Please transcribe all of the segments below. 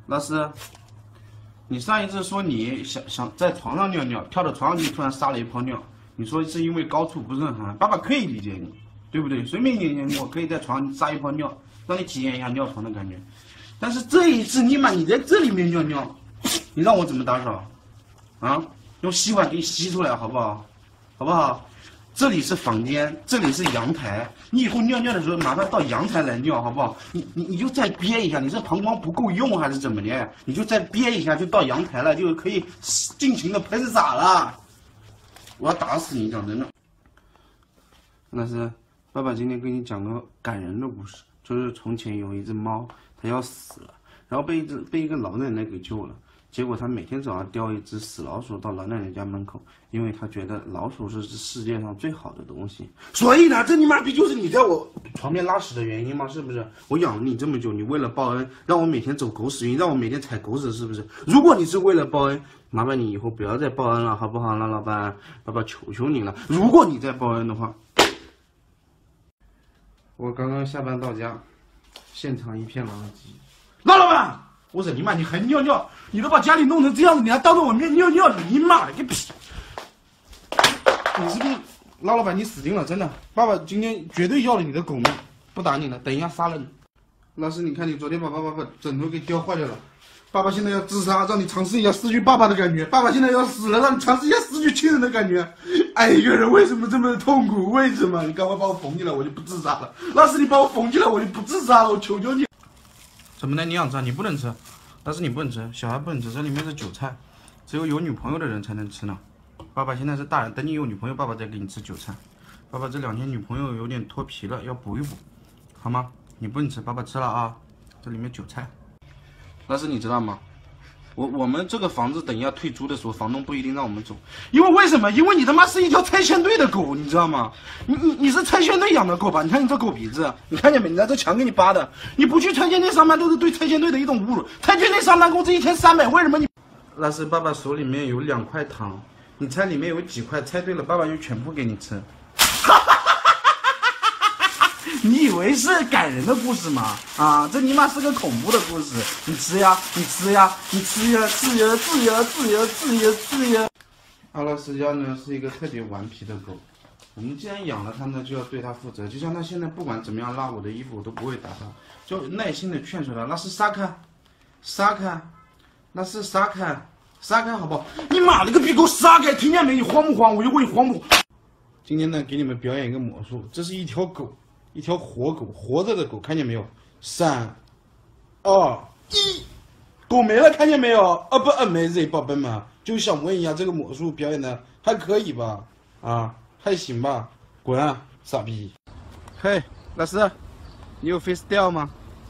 老师，你上一次说你想在床上尿尿，跳到床上去突然撒了一泡尿，你说是因为高处不胜寒，爸爸可以理解你，对不对？谁没理解我可以在床上撒一泡尿，让你体验一下尿床的感觉。但是这一次你在这里面尿尿，你让我怎么打扫？啊，用吸管给你吸出来好不好？好不好？这里是房间，这里是阳台，你以后尿尿的时候麻烦到阳台来尿，好不好？你就再憋一下，你这膀胱不够用还是怎么的？你就再憋一下，就到阳台了，就可以尽情的喷洒了。我要打死你，讲真的。那是爸爸今天给你讲个感人的故事，就是从前有一只猫，它要死了，然后被一个老奶奶给救了。结果他每天早上叼一只死老鼠到老奶奶家门口，因为他觉得老鼠是世界上最好的东西。所以呢，这你妈逼就是你在我床边拉屎的原因吗？是不是？我养了你这么久，你为了报恩，让我每天走狗屎运，让我每天踩狗屎，是不是？如果你是为了报恩，麻烦你以后不要再报恩了，好不好？老板，爸爸求求你了。如果你再报恩的话，我刚刚下班到家，现场一片狼藉。老板！我说你妈，你还尿尿？你都把家里弄成这样子，你还当着我面尿尿，你妈了个屁！你是不是老板？你死定了，真的！爸爸今天绝对要了你的狗命，不打你了，等一下杀了你。老师，你看你昨天把爸爸把枕头给叼坏掉了，爸爸现在要自杀，让你尝试一下失去爸爸的感觉。爸爸现在要死了，让你尝试一下失去亲人的感觉。爱一个人为什么这么痛苦？为什么？你赶快把我缝起来，我就不自杀了。老师，你把我缝起来，我就不自杀了，我求求你。怎么的？你想吃？你不能吃，但是你不能吃，小孩不能吃，这里面是韭菜，只有女朋友的人才能吃呢。爸爸现在是大人，等你有女朋友，爸爸再给你吃韭菜。爸爸这2天女朋友有点脱皮了，要补一补，好吗？你不能吃，爸爸吃了啊，这里面韭菜。但是你知道吗？我们这个房子等一下退租的时候，房东不一定让我们走，因为为什么？因为你他妈是一条拆迁队的狗，你知道吗？你是拆迁队养的狗吧？你看你这狗鼻子，你看见没？你看这墙给你扒的，你不去拆迁队上班都是对拆迁队的一种侮辱。拆迁队上班工资1天300，为什么你？那是爸爸手里面有2块糖，你猜里面有几块？猜对了，爸爸就全部给你吃。你以为是感人的故事吗？啊，这尼玛是个恐怖的故事！你吃呀，你吃呀，你吃呀，吃呀，吃呀，吃呀，吃呀，吃呀。阿拉斯加呢是一个特别顽皮的狗，我们既然养了它呢，就要对它负责。就像它现在不管怎么样拉我的衣服，我都不会打它，就耐心的劝说它，那是撒开，撒开，那是撒开，撒开，好不好？你妈了个逼，给我撒开！听见没？你慌不慌？我就问你慌不慌？今天呢，给你们表演一个魔术，这是一条狗。一条活狗，活着的狗，看见没有？3、2、1，狗没了，看见没有？啊不 ，amazing， 宝贝们，就想问一下，这个魔术表演的还可以吧？啊，还行吧？滚啊，傻逼！嘿，老师，你有 freestyle 吗？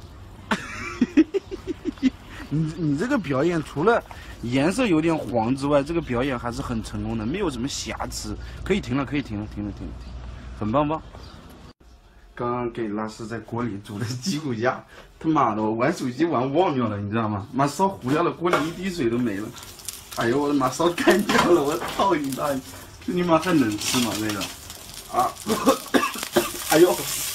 你这个表演除了颜色有点黄之外，这个表演还是很成功的，没有什么瑕疵，可以停了，可以停了，停，很棒棒。刚刚给拉丝在锅里煮的鸡骨架，他妈的，我玩手机玩忘掉了，你知道吗？妈烧糊掉了，锅里一滴水都没了。哎呦，我的妈，烧干掉了！我操你大爷！这你妈还能吃吗？这个啊！哎呦！